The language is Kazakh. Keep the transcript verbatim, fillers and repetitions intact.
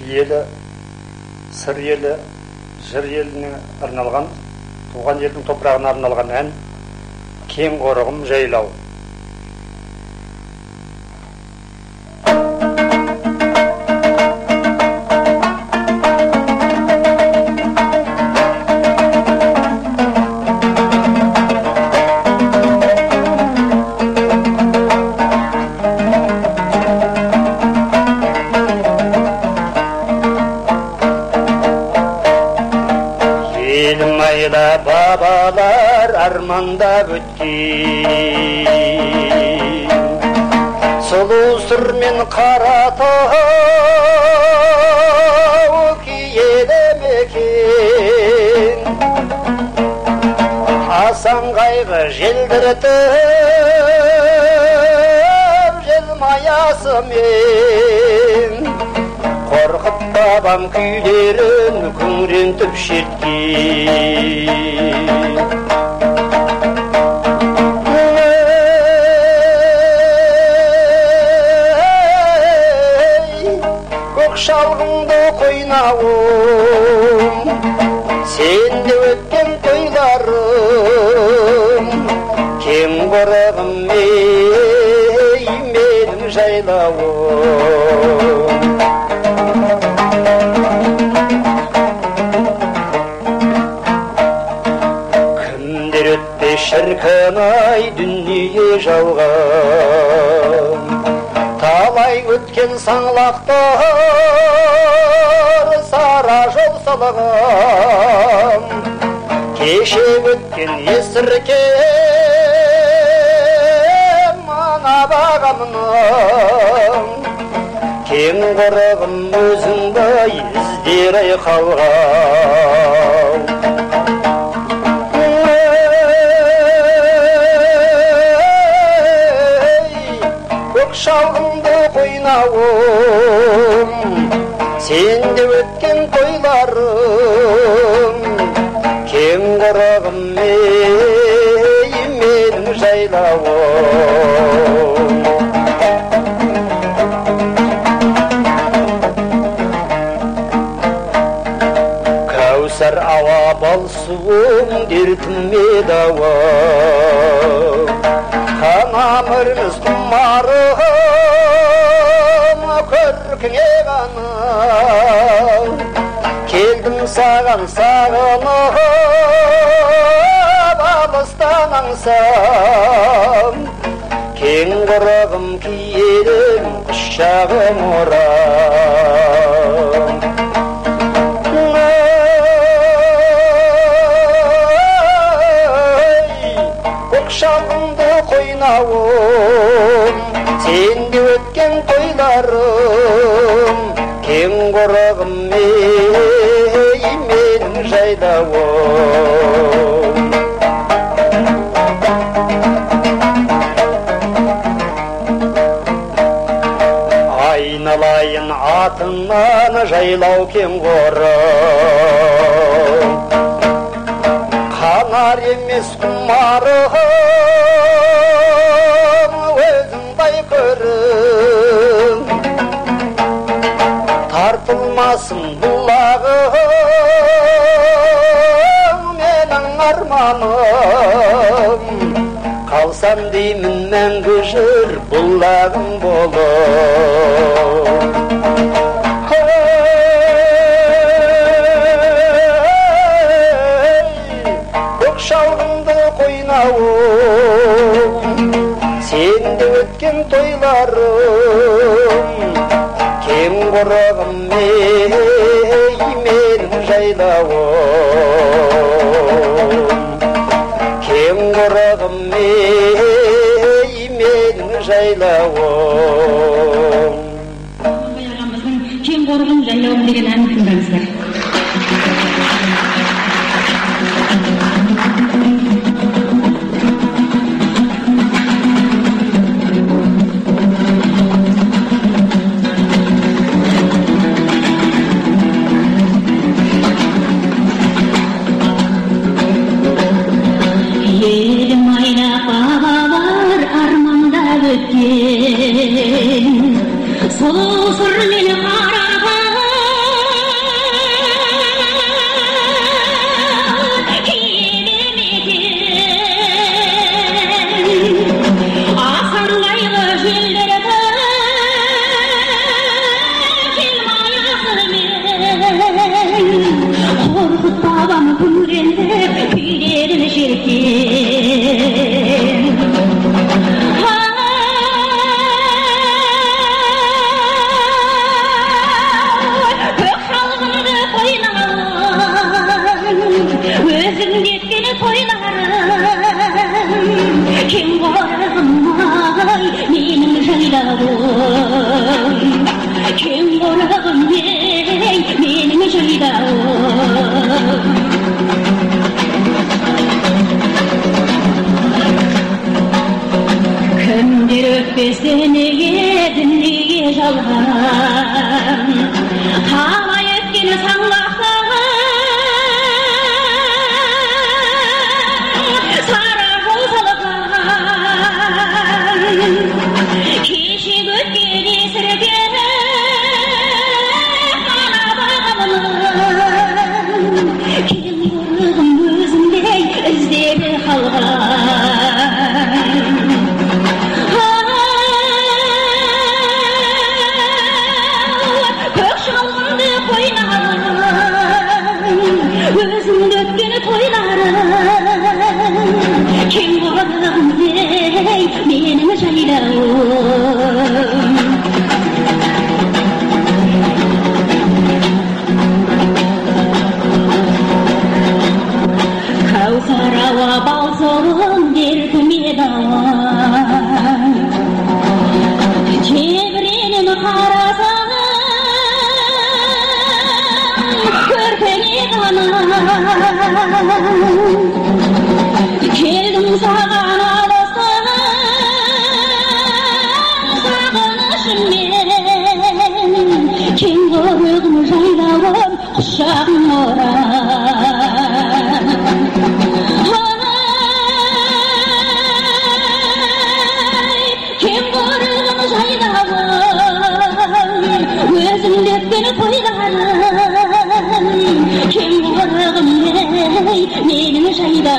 елі, сыр елі, жыр еліне арналған, туған елдің топырағына арналған ән «Кең қорығым жайлау». Babalar armanda ötken Sulu sürmen kara tağ kiyedemekin Hasan kaygı jeldirtip jelmayasымен Korkup babam küylerin küңрентip şertken Көк шалғымды қойнауым Сенде өткен тойларым Кең қорығым ей менің жайлауым Шіркін ай дүние жалған Талай өткен саңлақтар Сара жол салған Кеше өткен есіркем Мана бағамның Кең қорығым өзіңдей іздері қалған Шалғымды қойнауым Сенде өткен тойларым Кең қорығым ей менің жайлауым Кәусар ауа бал суым дертіме дауа Қанамырмыз құмарым көркіңе ғана Келдім саған сағынып алыстан аңсам Кең қорығым киелім құшағым орам Шалғымды қойнауым Сенде өткен тойларым Кең қорығым ей менің жайлауым Айналайын атыңнан жайлау кең қорығым Қанар емес құмарым өзің байқырым Тартылмасын бұлағым менің арманым Қалсам деймін мәңгі жүр бұлағым болып Шалғымды қойнауым Сенде өткен тойларым Кең қорығым ей менің жайлауым Кең қорығым ей менің жайлауым Кең қорығым жайлауым деген әнін тыңдаңыздар. Sol sur meni qaragam өзің кеткені тойларым кең қорығым-ай менің жайлауым кең қорығым-ей менің жайлауым кімдер өтпесе неге дүниеге жалған қалай өткені саңлақтаған сара жол салған кешегі өткен есірген ана бағымның кең қорығым өзіңдей іздері қалған өзіңді өткен тойларым кең қорығым-ей менің жайлауым кәусар ауа балсығым дертіме дауа тебіреніп қарасам көрпеңе ғана келдім саған алыстан сағынышыммен кең қорығым жайлауым құшағым орап кең қорығым жайлауым өзіңді өткен тойларым кең қорығым-ей менің жайлауым